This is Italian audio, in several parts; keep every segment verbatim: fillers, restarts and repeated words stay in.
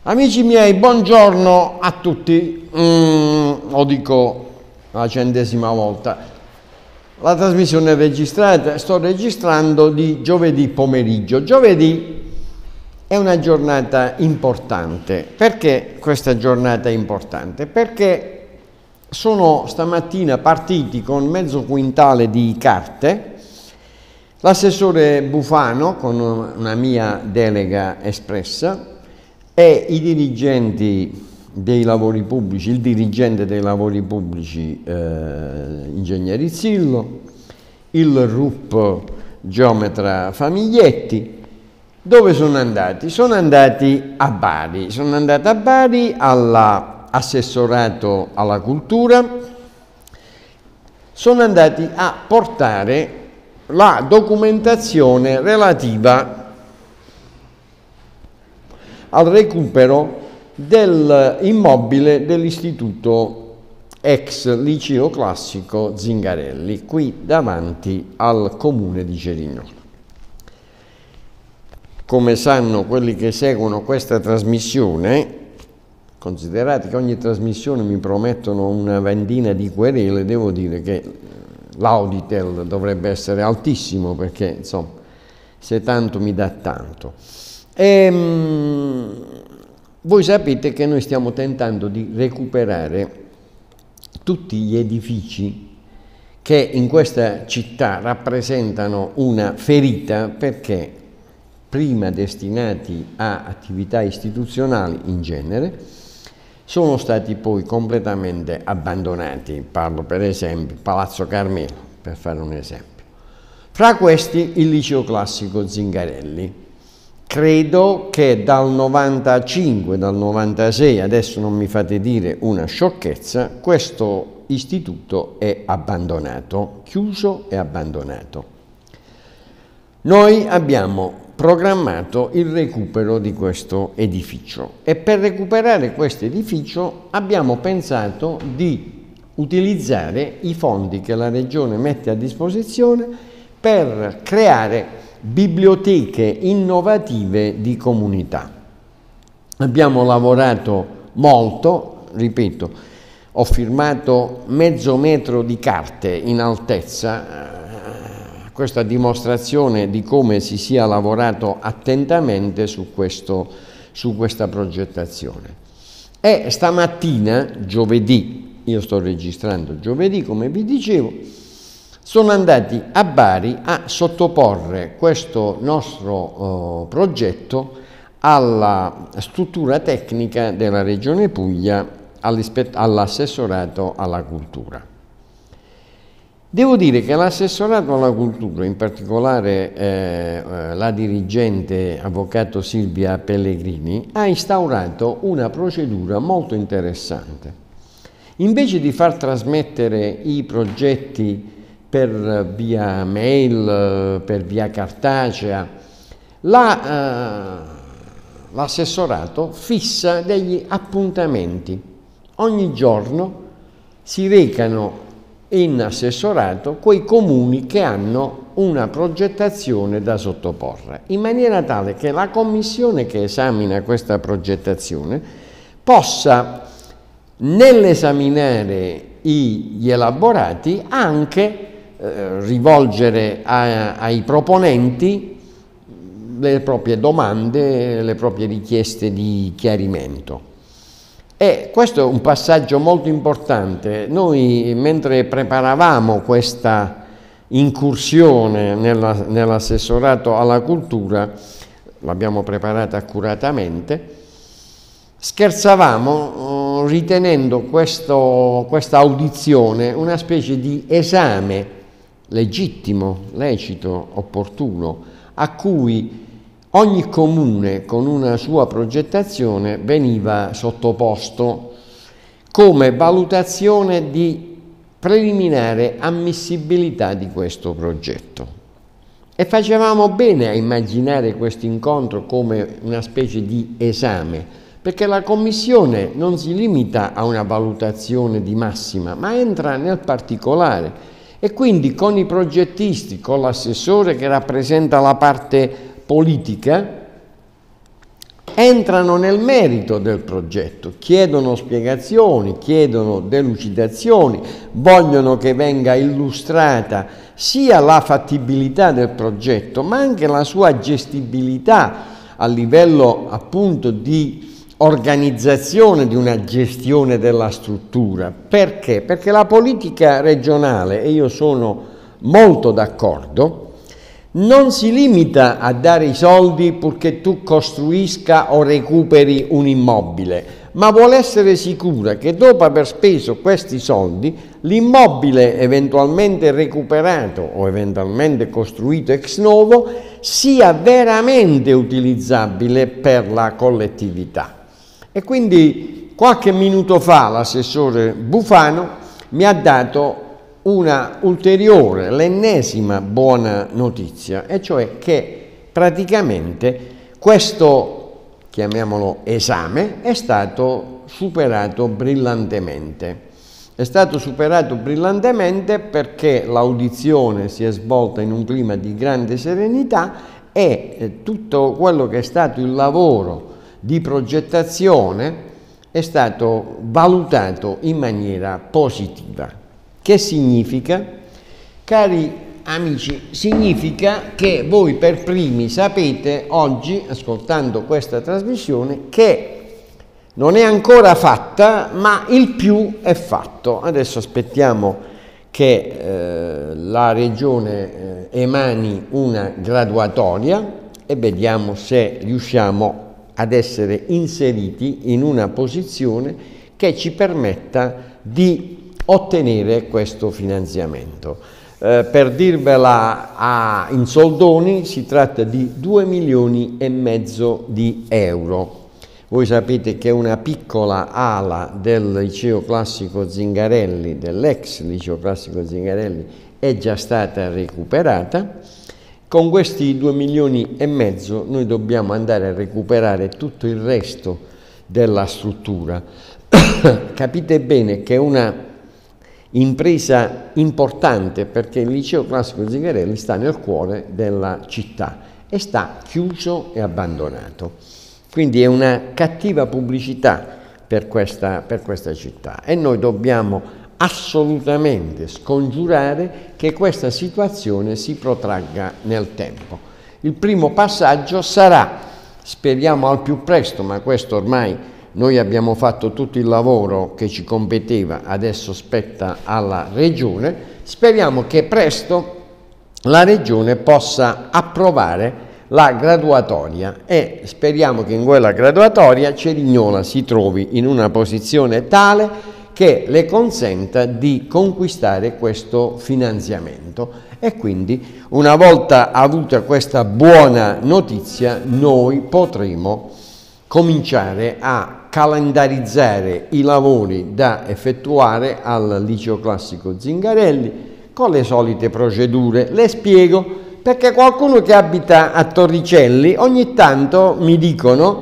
Amici miei, buongiorno a tutti, mm, lo dico la centesima volta, la trasmissione è registrata, sto registrando di giovedì pomeriggio. Giovedì è una giornata importante. Perché questa giornata è importante? Perché sono stamattina partiti con mezzo quintale di carte, l'assessore Bufano con una mia delega espressa e i dirigenti dei lavori pubblici, il dirigente dei lavori pubblici eh, Ingegneri Rizzillo, il R U P geometra Famiglietti. Dove sono andati? Sono andati a Bari, sono andati a Bari all'assessorato alla cultura, sono andati a portare la documentazione relativa al recupero dell'immobile dell'istituto ex liceo classico Zingarelli, qui davanti al comune di Cerignola. Come sanno quelli che seguono questa trasmissione, considerate che ogni trasmissione mi promettono una ventina di querele, devo dire che l'auditel dovrebbe essere altissimo, perché insomma, se tanto mi dà tanto. E, mh, voi sapete che noi stiamo tentando di recuperare tutti gli edifici che in questa città rappresentano una ferita, perché prima destinati a attività istituzionali in genere, sono stati poi completamente abbandonati. Parlo per esempio Palazzo Carmelo, per fare un esempio. Fra questi il liceo classico Zingarelli. Credo che dal novantacinque, dal novantasei, adesso non mi fate dire una sciocchezza, questo istituto è abbandonato, chiuso e abbandonato. Noi abbiamo programmato il recupero di questo edificio e per recuperare questo edificio abbiamo pensato di utilizzare i fondi che la Regione mette a disposizione per creare biblioteche innovative di comunità. Abbiamo lavorato molto, ripeto, ho firmato mezzo metro di carte in altezza, questa dimostrazione di come si sia lavorato attentamente su, questo, su questa progettazione. E stamattina, giovedì, io sto registrando giovedì come vi dicevo, sono andati a Bari a sottoporre questo nostro uh, progetto alla struttura tecnica della Regione Puglia, all'assessorato alla cultura. Devo dire che l'assessorato alla cultura, in particolare eh, la dirigente avvocato Silvia Pellegrini, ha instaurato una procedura molto interessante. Invece di far trasmettere i progetti per via mail, per via cartacea, l'assessorato fissa degli appuntamenti. Ogni giorno si recano in assessorato quei comuni che hanno una progettazione da sottoporre, in maniera tale che la commissione che esamina questa progettazione possa, nell'esaminare gli elaborati, anche eh, rivolgere a, ai proponenti le proprie domande, le proprie richieste di chiarimento. E questo è un passaggio molto importante. Noi, mentre preparavamo questa incursione nella, nell'assessorato alla cultura, l'abbiamo preparata accuratamente, scherzavamo eh, ritenendo questo, questa audizione una specie di esame legittimo, lecito, opportuno, a cui ogni comune con una sua progettazione veniva sottoposto come valutazione di preliminare ammissibilità di questo progetto. E facevamo bene a immaginare questo incontro come una specie di esame, perché la commissione non si limita a una valutazione di massima, ma entra nel particolare. E quindi con i progettisti, con l'assessore che rappresenta la parte politica, entrano nel merito del progetto, chiedono spiegazioni, chiedono delucidazioni, vogliono che venga illustrata sia la fattibilità del progetto, ma anche la sua gestibilità a livello appunto di organizzazione di una gestione della struttura. Perché? Perché la politica regionale, e io sono molto d'accordo, non si limita a dare i soldi purché tu costruisca o recuperi un immobile, ma vuole essere sicura che dopo aver speso questi soldi, l'immobile eventualmente recuperato o eventualmente costruito ex novo sia veramente utilizzabile per la collettività. E quindi qualche minuto fa l'assessore Bufano mi ha dato una ulteriore, l'ennesima buona notizia, e cioè che praticamente questo, chiamiamolo esame, è stato superato brillantemente. È stato superato brillantemente perché l'audizione si è svolta in un clima di grande serenità e tutto quello che è stato il lavoro di progettazione è stato valutato in maniera positiva. Che significa? Cari amici, significa che voi per primi sapete oggi, ascoltando questa trasmissione, che non è ancora fatta, ma il più è fatto. Adesso aspettiamo che eh, la Regione eh, emani una graduatoria e vediamo se riusciamo ad essere inseriti in una posizione che ci permetta di ottenere questo finanziamento. Eh, per dirvela a, in soldoni, si tratta di due milioni e mezzo di euro. Voi sapete che una piccola ala del liceo classico Zingarelli, dell'ex liceo classico Zingarelli, è già stata recuperata. Con questi due milioni e mezzo noi dobbiamo andare a recuperare tutto il resto della struttura. Capite bene che è una impresa importante, perché il liceo classico Zingarelli sta nel cuore della città e sta chiuso e abbandonato. Quindi è una cattiva pubblicità per questa, per questa città e noi dobbiamo assolutamente scongiurare che questa situazione si protragga nel tempo. Il primo passaggio sarà, speriamo al più presto, ma questo ormai noi abbiamo fatto tutto il lavoro che ci competeva, adesso spetta alla Regione, speriamo che presto la Regione possa approvare la graduatoria e speriamo che in quella graduatoria Cerignola si trovi in una posizione tale che le consenta di conquistare questo finanziamento. E quindi, una volta avuta questa buona notizia, noi potremo cominciare a calendarizzare i lavori da effettuare al liceo classico Zingarelli con le solite procedure. Le spiego, perché qualcuno che abita a Torricelli ogni tanto mi dicono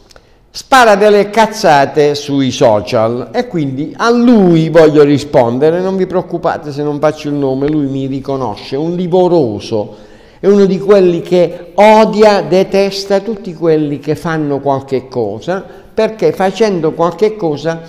spara delle cazzate sui social e quindi a lui voglio rispondere. Non vi preoccupate se non faccio il nome, lui mi riconosce, un livoroso, è uno di quelli che odia, detesta tutti quelli che fanno qualche cosa, perché facendo qualche cosa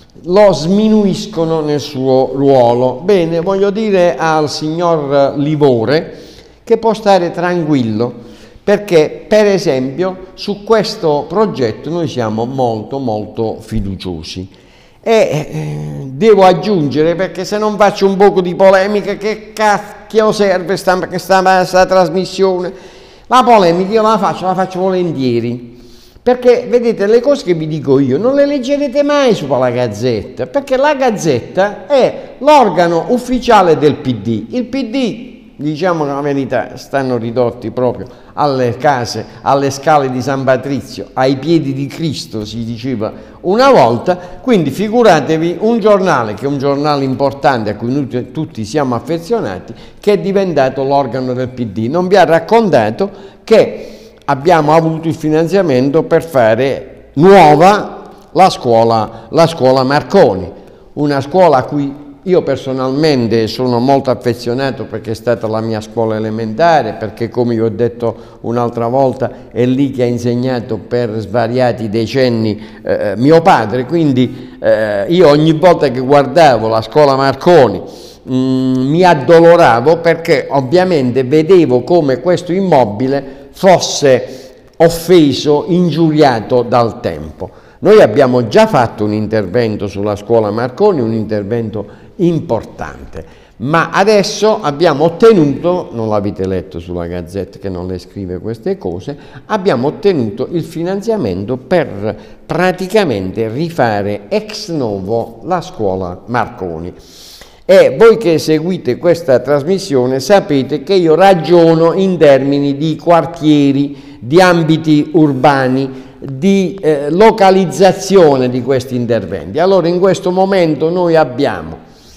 lo sminuiscono nel suo ruolo. Bene, voglio dire al signor Livore che può stare tranquillo, perché per esempio su questo progetto noi siamo molto molto fiduciosi. E eh, devo aggiungere, perché se non faccio un poco di polemica, che cacchio serve sta, questa, questa trasmissione? La polemica io la faccio, la faccio volentieri, perché vedete, le cose che vi dico io non le leggerete mai sulla Gazzetta, perché la Gazzetta è l'organo ufficiale del P D. Il P D, diciamo la verità, stanno ridotti proprio alle case, alle scale di San Patrizio, ai piedi di Cristo, si diceva una volta. Quindi figuratevi un giornale, che è un giornale importante a cui noi tutti siamo affezionati, che è diventato l'organo del P D. Non vi ha raccontato che abbiamo avuto il finanziamento per fare nuova la scuola, la scuola Marconi, una scuola a cui io personalmente sono molto affezionato perché è stata la mia scuola elementare, perché come vi ho detto un'altra volta è lì che ha insegnato per svariati decenni eh, mio padre, quindi eh, io ogni volta che guardavo la scuola Marconi mh, mi addoloravo perché ovviamente vedevo come questo immobile fosse offeso, ingiuriato dal tempo. Noi abbiamo già fatto un intervento sulla scuola Marconi, un intervento importante, ma adesso abbiamo ottenuto, non l'avete letto sulla Gazzetta che non le scrive queste cose, abbiamo ottenuto il finanziamento per praticamente rifare ex novo la scuola Marconi. E voi che seguite questa trasmissione sapete che io ragiono in termini di quartieri, di ambiti urbani, di eh, localizzazione di questi interventi. Allora in questo momento noi abbiamo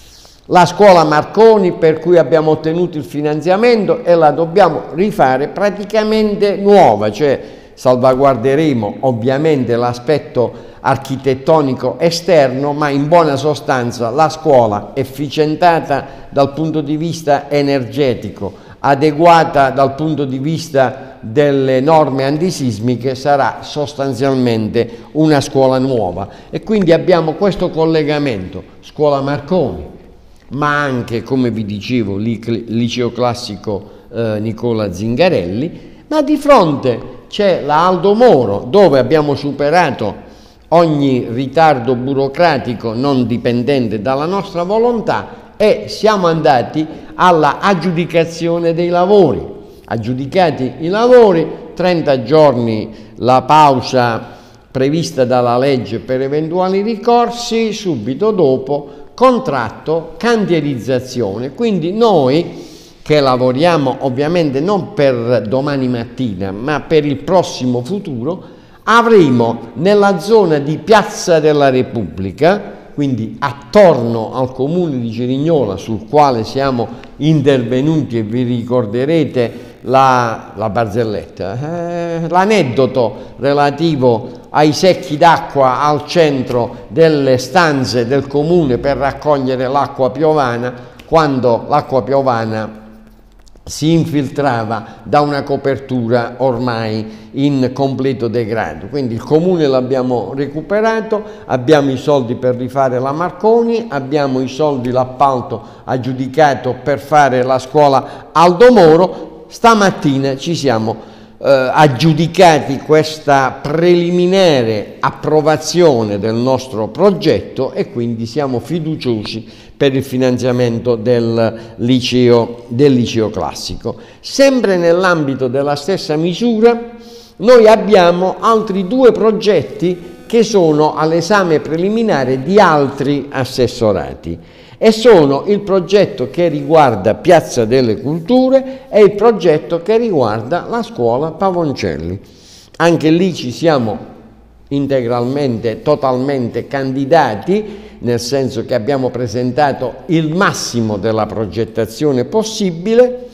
la scuola Marconi per cui abbiamo ottenuto il finanziamento e la dobbiamo rifare praticamente nuova, cioè salvaguarderemo ovviamente l'aspetto architettonico esterno, ma in buona sostanza la scuola efficientata dal punto di vista energetico, adeguata dal punto di vista delle norme antisismiche, sarà sostanzialmente una scuola nuova. E quindi abbiamo questo collegamento scuola Marconi, ma anche, come vi dicevo, liceo classico eh, Nicola Zingarelli, ma di fronte c'è la Aldo Moro, dove abbiamo superato ogni ritardo burocratico non dipendente dalla nostra volontà e siamo andati alla aggiudicazione dei lavori. Aggiudicati i lavori, trenta giorni la pausa prevista dalla legge per eventuali ricorsi, subito dopo contratto, cantierizzazione. Quindi noi che lavoriamo ovviamente non per domani mattina, ma per il prossimo futuro, avremo nella zona di Piazza della Repubblica, quindi attorno al comune di Cerignola, sul quale siamo intervenuti e vi ricorderete la, la barzelletta, eh, l'aneddoto relativo ai secchi d'acqua al centro delle stanze del comune per raccogliere l'acqua piovana, quando l'acqua piovana si infiltrava da una copertura ormai in completo degrado. Quindi il comune l'abbiamo recuperato, abbiamo i soldi per rifare la Marconi, abbiamo i soldi, l'appalto aggiudicato per fare la scuola Aldo Moro. Stamattina ci siamo eh, aggiudicati questa preliminare approvazione del nostro progetto e quindi siamo fiduciosi per il finanziamento del liceo, del liceo classico. Sempre nell'ambito della stessa misura, noi abbiamo altri due progetti che sono all'esame preliminare di altri assessorati e sono il progetto che riguarda Piazza delle Culture e il progetto che riguarda la scuola Pavoncelli. Anche lì ci siamo integralmente, totalmente candidati, nel senso che abbiamo presentato il massimo della progettazione possibile.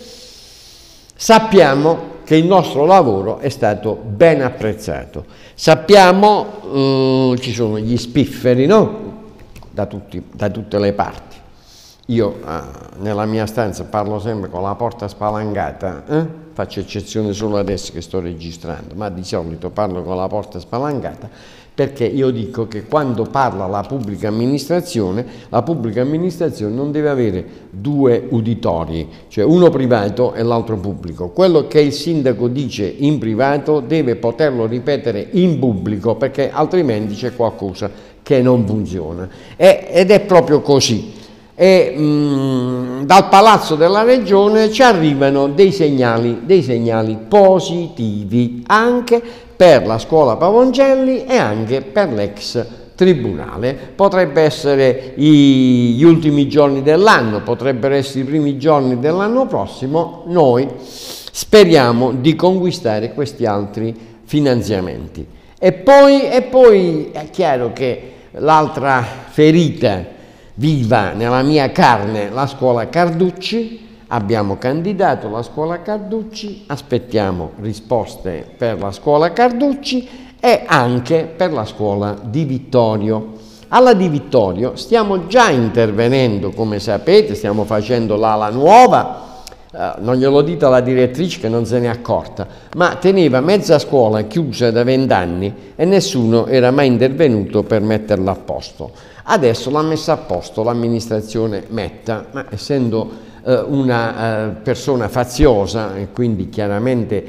Sappiamo che il nostro lavoro è stato ben apprezzato. Sappiamo, eh, ci sono gli spifferi, no? Da, tutti, da tutte le parti. Io eh, nella mia stanza parlo sempre con la porta spalancata, eh? Faccio eccezione solo adesso che sto registrando, ma di solito parlo con la porta spalancata perché io dico che quando parla la pubblica amministrazione, la pubblica amministrazione non deve avere due uditori, cioè uno privato e l'altro pubblico. Quello che il sindaco dice in privato deve poterlo ripetere in pubblico perché altrimenti c'è qualcosa che non funziona. E, ed è proprio così. E mh, dal Palazzo della Regione ci arrivano dei segnali, dei segnali positivi anche per la scuola Pavoncelli e anche per l'ex tribunale. Potrebbe essere i, gli ultimi giorni dell'anno, potrebbero essere i primi giorni dell'anno prossimo. Noi speriamo di conquistare questi altri finanziamenti. E poi, e poi è chiaro che l'altra ferita viva nella mia carne, la scuola Carducci. Abbiamo candidato la scuola Carducci, aspettiamo risposte per la scuola Carducci e anche per la scuola di Vittorio. Alla Di Vittorio stiamo già intervenendo, come sapete, stiamo facendo l'ala nuova. Uh, non glielo dite alla direttrice che non se n'è accorta, ma teneva mezza scuola chiusa da vent'anni e nessuno era mai intervenuto per metterla a posto. Adesso l'ha messa a posto l'amministrazione Metta, ma essendo uh, una uh, persona faziosa e quindi chiaramente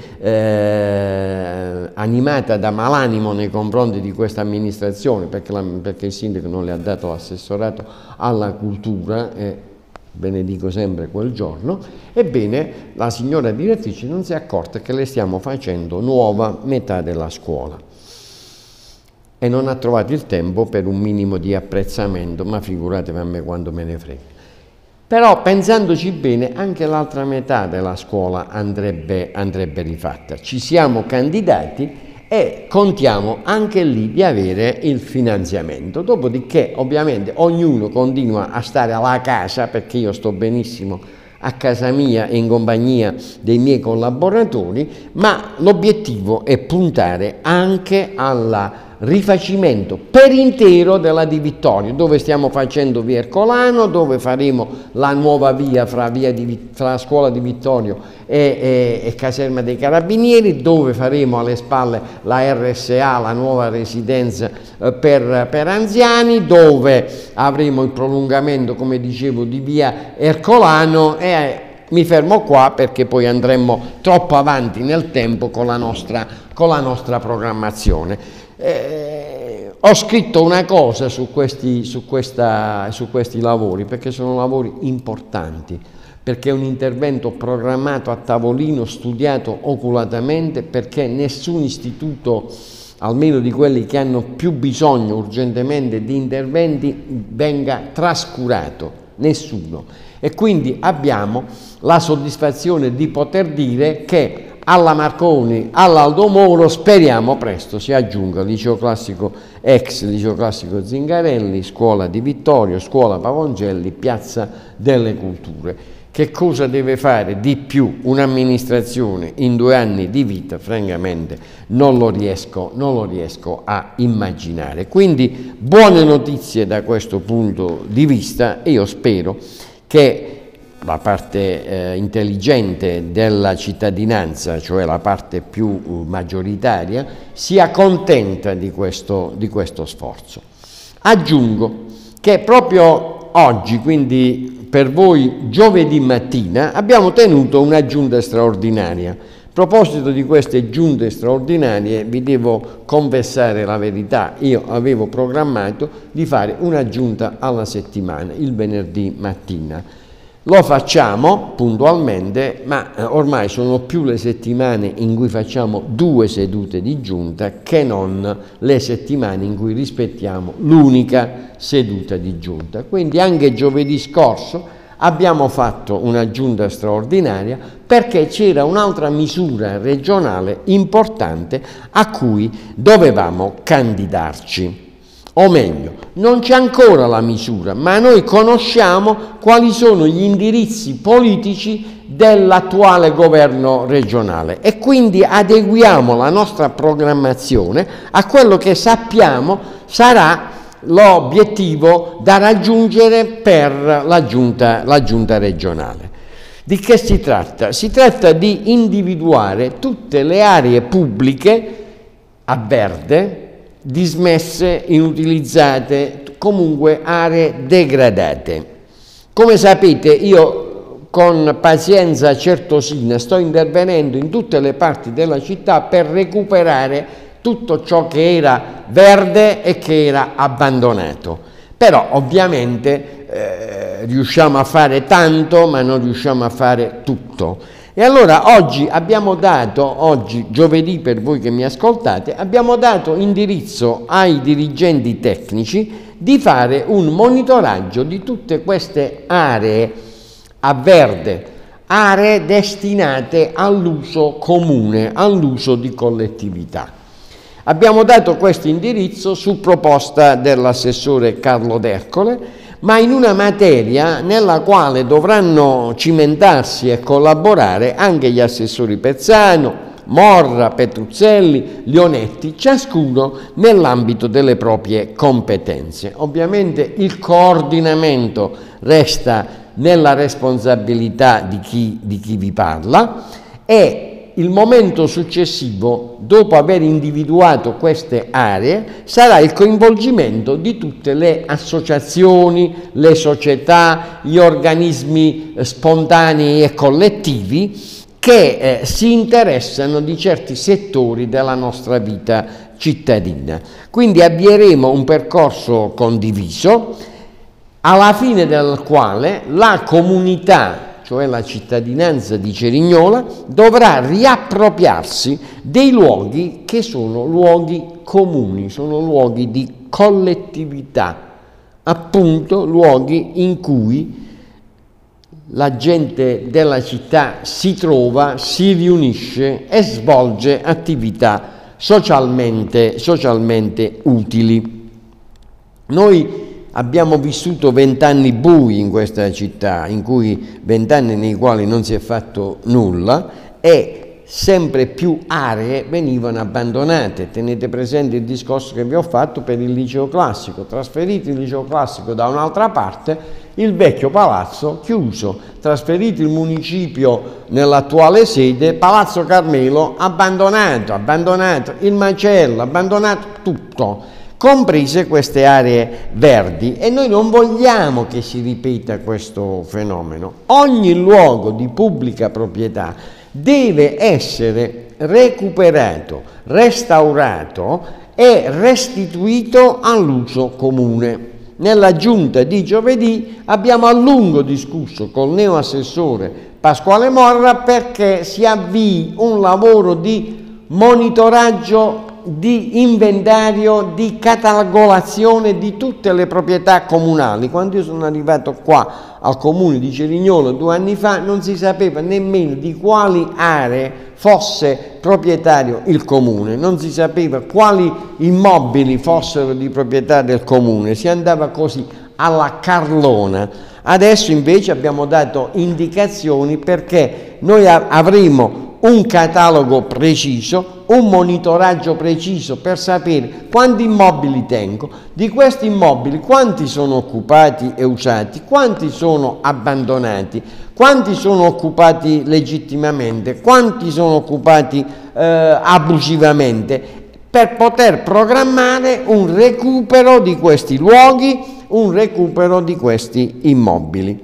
uh, animata da malanimo nei confronti di questa amministrazione, perché, la, perché il sindaco non le ha dato l'assessorato alla cultura, eh, ve ne dico sempre quel giorno, ebbene la signora direttrice non si è accorta che le stiamo facendo nuova metà della scuola e non ha trovato il tempo per un minimo di apprezzamento, ma figuratevi a me quando me ne frega. Però pensandoci bene anche l'altra metà della scuola andrebbe, andrebbe rifatta. Ci siamo candidati e contiamo anche lì di avere il finanziamento. Dopodiché ovviamente ognuno continua a stare alla casa, perché io sto benissimo a casa mia e in compagnia dei miei collaboratori, ma l'obiettivo è puntare anche alla rifacimento per intero della Di Vittorio, dove stiamo facendo via Ercolano, dove faremo la nuova via fra, via di, fra la scuola di Vittorio e, e, e caserma dei Carabinieri, dove faremo alle spalle la R S A, la nuova residenza eh, per, per anziani, dove avremo il prolungamento, come dicevo, di via Ercolano e eh, mi fermo qua perché poi andremo troppo avanti nel tempo con la nostra, con la nostra programmazione. Eh, ho scritto una cosa su questi, su, questa, su questi lavori perché sono lavori importanti, perché è un intervento programmato a tavolino, studiato oculatamente, perché nessun istituto, almeno di quelli che hanno più bisogno urgentemente di interventi, venga trascurato, nessuno. E quindi abbiamo la soddisfazione di poter dire che alla Marconi, all'Aldo Moro, speriamo presto si aggiunga liceo classico ex liceo classico Zingarelli, scuola di Vittorio, scuola Pavongelli, piazza delle Culture. Che cosa deve fare di più un'amministrazione in due anni di vita? Francamente non lo riesco, non lo riesco a immaginare. Quindi buone notizie da questo punto di vista e io spero che la parte eh, intelligente della cittadinanza, cioè la parte più uh, maggioritaria, sia contenta di questo, di questo sforzo. Aggiungo che proprio oggi, quindi per voi giovedì mattina, abbiamo tenuto una giunta straordinaria. A proposito di queste giunte straordinarie vi devo confessare la verità, io avevo programmato di fare una giunta alla settimana, il venerdì mattina. Lo facciamo puntualmente, ma ormai sono più le settimane in cui facciamo due sedute di giunta che non le settimane in cui rispettiamo l'unica seduta di giunta. Quindi anche giovedì scorso abbiamo fatto una giunta straordinaria perché c'era un'altra misura regionale importante a cui dovevamo candidarci. O meglio, non c'è ancora la misura, ma noi conosciamo quali sono gli indirizzi politici dell'attuale governo regionale e quindi adeguiamo la nostra programmazione a quello che sappiamo sarà l'obiettivo da raggiungere per la giunta, la giunta regionale. Di che si tratta? Si tratta di individuare tutte le aree pubbliche a verde, dismesse, inutilizzate, comunque aree degradate. Come sapete io con pazienza certosina sto intervenendo in tutte le parti della città per recuperare tutto ciò che era verde e che era abbandonato. Però ovviamente eh, riusciamo a fare tanto ma non riusciamo a fare tutto. E allora oggi abbiamo dato, oggi giovedì per voi che mi ascoltate, abbiamo dato indirizzo ai dirigenti tecnici di fare un monitoraggio di tutte queste aree a verde, aree destinate all'uso comune, all'uso di collettività. Abbiamo dato questo indirizzo su proposta dell'assessore Carlo D'Ercole, ma in una materia nella quale dovranno cimentarsi e collaborare anche gli assessori Pezzano, Morra, Petruzzelli, Leonetti, ciascuno nell'ambito delle proprie competenze. Ovviamente il coordinamento resta nella responsabilità di chi, di chi vi parla, e il momento successivo, dopo aver individuato queste aree, sarà il coinvolgimento di tutte le associazioni, le società, gli organismi spontanei e collettivi che eh, si interessano di certi settori della nostra vita cittadina. Quindi avvieremo un percorso condiviso, alla fine del quale la comunità, cioè la cittadinanza di Cerignola, dovrà riappropriarsi dei luoghi che sono luoghi comuni, sono luoghi di collettività, appunto luoghi in cui la gente della città si trova, si riunisce e svolge attività socialmente, socialmente utili. Noi abbiamo vissuto vent'anni bui in questa città, in cui vent'anni nei quali non si è fatto nulla, e sempre più aree venivano abbandonate. Tenete presente il discorso che vi ho fatto per il liceo classico. Trasferito il liceo classico da un'altra parte, il vecchio palazzo chiuso. Trasferito il municipio nell'attuale sede, Palazzo Carmelo abbandonato, abbandonato il macello, abbandonato tutto, comprese queste aree verdi, e noi non vogliamo che si ripeta questo fenomeno. Ogni luogo di pubblica proprietà deve essere recuperato, restaurato e restituito all'uso comune. Nella giunta di giovedì abbiamo a lungo discusso col neoassessore Pasquale Morra perché si avvii un lavoro di monitoraggio, di inventario, di catalogazione di tutte le proprietà comunali. Quando io sono arrivato qua al comune di Cerignola due anni fa, non si sapeva nemmeno di quali aree fosse proprietario il comune, non si sapeva quali immobili fossero di proprietà del comune, si andava così alla carlona. Adesso invece abbiamo dato indicazioni perché noi avremo un catalogo preciso, un monitoraggio preciso per sapere quanti immobili tengo, di questi immobili quanti sono occupati e usati, quanti sono abbandonati, quanti sono occupati legittimamente, quanti sono occupati eh, abusivamente, per poter programmare un recupero di questi luoghi, un recupero di questi immobili.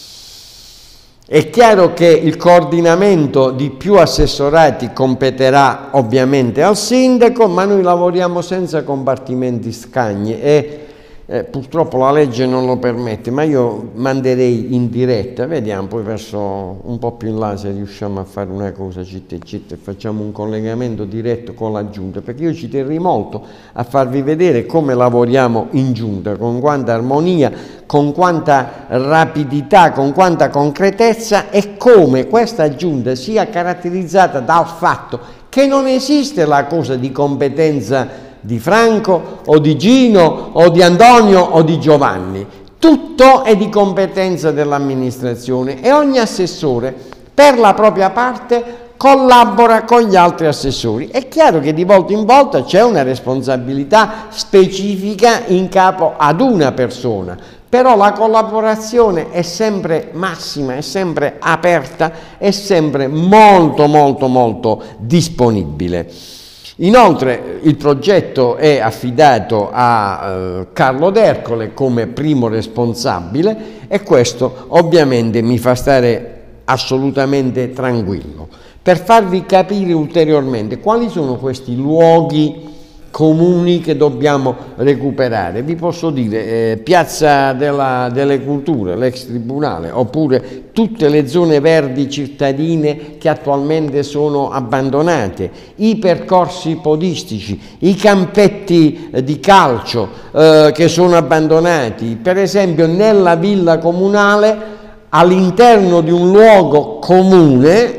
È chiaro che il coordinamento di più assessorati competerà ovviamente al sindaco, ma noi lavoriamo senza compartimenti scagni e eh, purtroppo la legge non lo permette, ma io manderei in diretta, vediamo poi verso un po' più in là se riusciamo a fare una cosa città e città e facciamo un collegamento diretto con la giunta, perché io ci terrei molto a farvi vedere come lavoriamo in giunta, con quanta armonia, con quanta rapidità, con quanta concretezza, e come questa giunta sia caratterizzata dal fatto che non esiste la cosa di competenza di Franco o di Gino o di Antonio o di Giovanni. Tutto è di competenza dell'amministrazione e ogni assessore per la propria parte collabora con gli altri assessori. È chiaro che di volta in volta c'è una responsabilità specifica in capo ad una persona, però la collaborazione è sempre massima, è sempre aperta, è sempre molto molto molto disponibile. Inoltre il progetto è affidato a eh, Carlo D'Ercole come primo responsabile, e questo ovviamente mi fa stare assolutamente tranquillo. Per farvi capire ulteriormente quali sono questi luoghi comuni che dobbiamo recuperare, vi posso dire eh, Piazza della, delle Culture, l'ex tribunale, oppure tutte le zone verdi cittadine che attualmente sono abbandonate, i percorsi podistici, i campetti eh, di calcio eh, che sono abbandonati. Per esempio nella villa comunale, all'interno di un luogo comune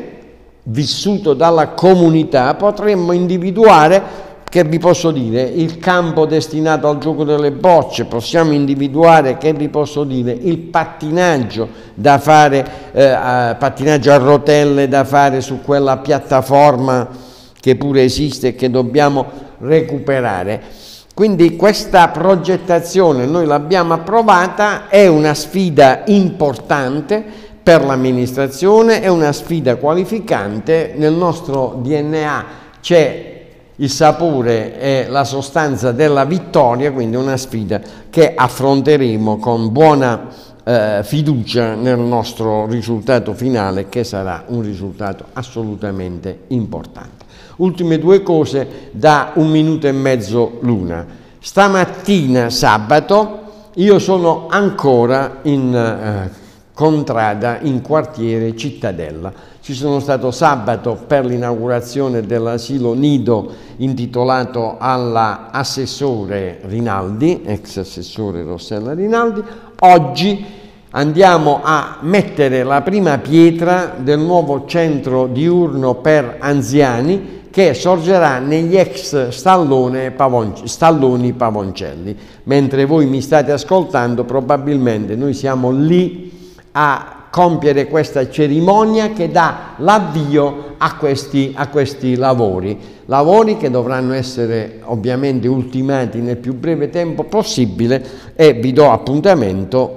vissuto dalla comunità, potremmo individuare, che vi posso dire, il campo destinato al gioco delle bocce, possiamo individuare, che vi posso dire, il pattinaggio da fare, eh, pattinaggio a rotelle da fare su quella piattaforma che pure esiste e che dobbiamo recuperare. Quindi questa progettazione noi l'abbiamo approvata, è una sfida importante per l'amministrazione, è una sfida qualificante, nel nostro D N A c'è il sapore e la sostanza della vittoria, quindi una sfida che affronteremo con buona eh, fiducia nel nostro risultato finale, che sarà un risultato assolutamente importante. Ultime due cose da un minuto e mezzo l'una. Stamattina sabato io sono ancora in eh, contrada in quartiere Cittadella. Ci sono stato sabato per l'inaugurazione dell'asilo nido intitolato all'assessore Rinaldi, ex assessore Rossella Rinaldi. Oggi andiamo a mettere la prima pietra del nuovo centro diurno per anziani che sorgerà negli ex stallone Pavonc- stalloni Pavoncelli. Mentre voi mi state ascoltando, probabilmente noi siamo lì a compiere questa cerimonia che dà l'avvio a questi, a questi lavori, lavori che dovranno essere ovviamente ultimati nel più breve tempo possibile, e vi do appuntamento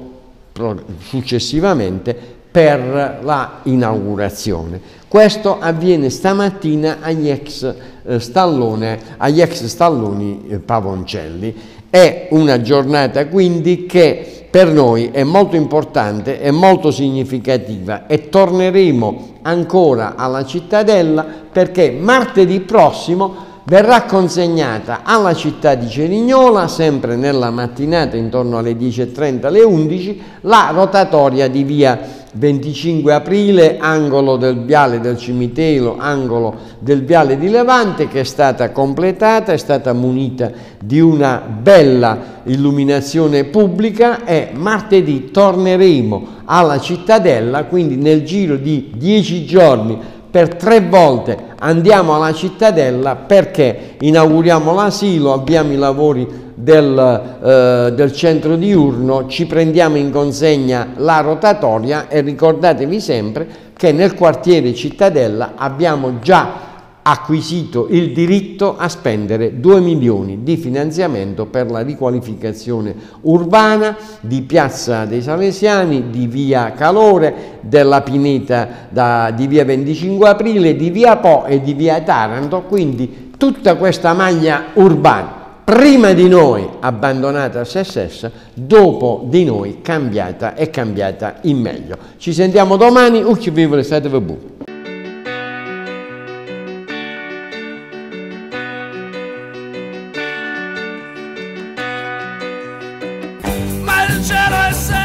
successivamente per la inaugurazione. Questo avviene stamattina agli ex, eh, stallone, agli ex stalloni eh, Pavoncelli. È una giornata quindi che per noi è molto importante, è molto significativa, e torneremo ancora alla Cittadella perché martedì prossimo verrà consegnata alla città di Cerignola, sempre nella mattinata intorno alle dieci e trenta alle undici, la rotatoria di via venticinque aprile, angolo del viale del cimitero, angolo del viale di Levante, che è stata completata, è stata munita di una bella illuminazione pubblica, e martedì torneremo alla Cittadella, quindi nel giro di dieci giorni per tre volte andiamo alla Cittadella perché inauguriamo l'asilo, abbiamo i lavori del, eh, del centro diurno, ci prendiamo in consegna la rotatoria, e ricordatevi sempre che nel quartiere Cittadella abbiamo già acquisito il diritto a spendere due milioni di finanziamento per la riqualificazione urbana di Piazza dei Salesiani, di via Calore, della Pineta da, di via venticinque aprile, di via Po e di via Taranto. Quindi tutta questa maglia urbana, prima di noi abbandonata a se stessa, dopo di noi cambiata e cambiata in meglio. Ci sentiamo domani, ucci vivo l'estate bu. Ma il cielo è